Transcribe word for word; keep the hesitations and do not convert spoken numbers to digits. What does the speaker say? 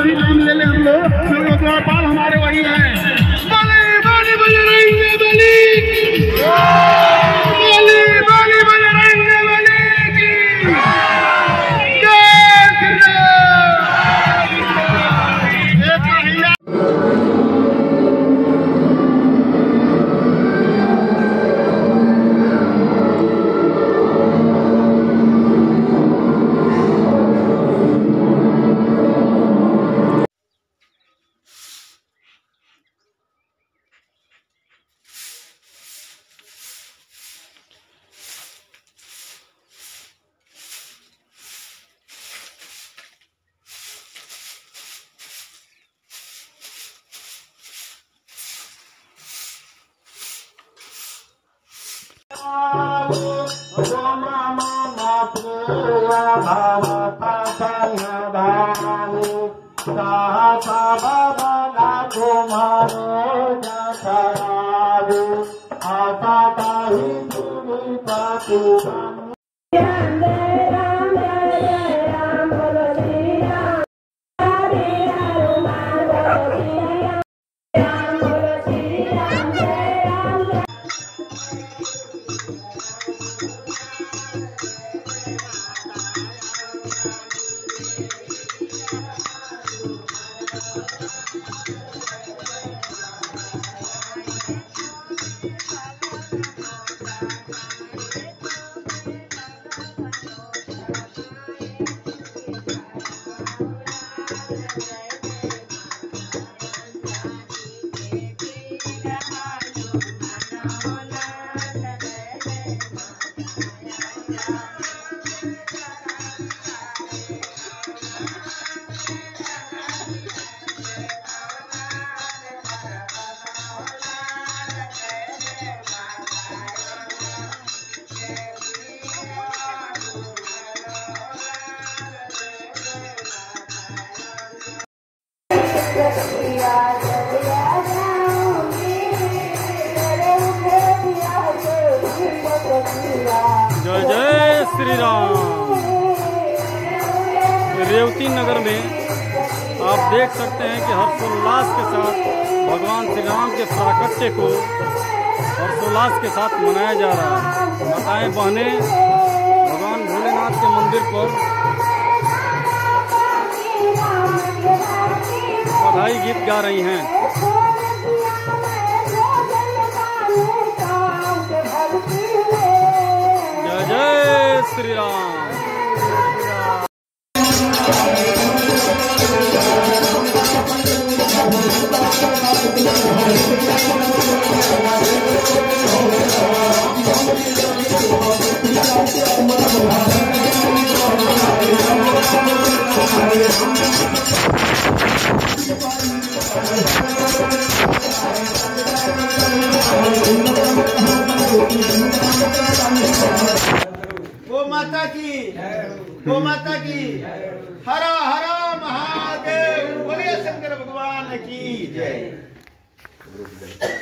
वही नाम ले ले हम लोग, क्योंकि द्वारपाल हमारे वही हैं। बली बली बजरंग बली, बली बली बजरंग बली की जय श्री राम। जय जय श्री राम। रेवती नगर में आप देख सकते हैं कि हर्षोल्लास के साथ भगवान श्री राम के प्राकट्य को हर्षोल्लास के साथ मनाया जा रहा है। माताएं बहनें भगवान भोलेनाथ के मंदिर पर बधाई गीत गा रही हैं। जय जय श्री राम। गो माता की, गो माता की, हरा हरा महादेव, बोलिए शंकर भगवान की जय।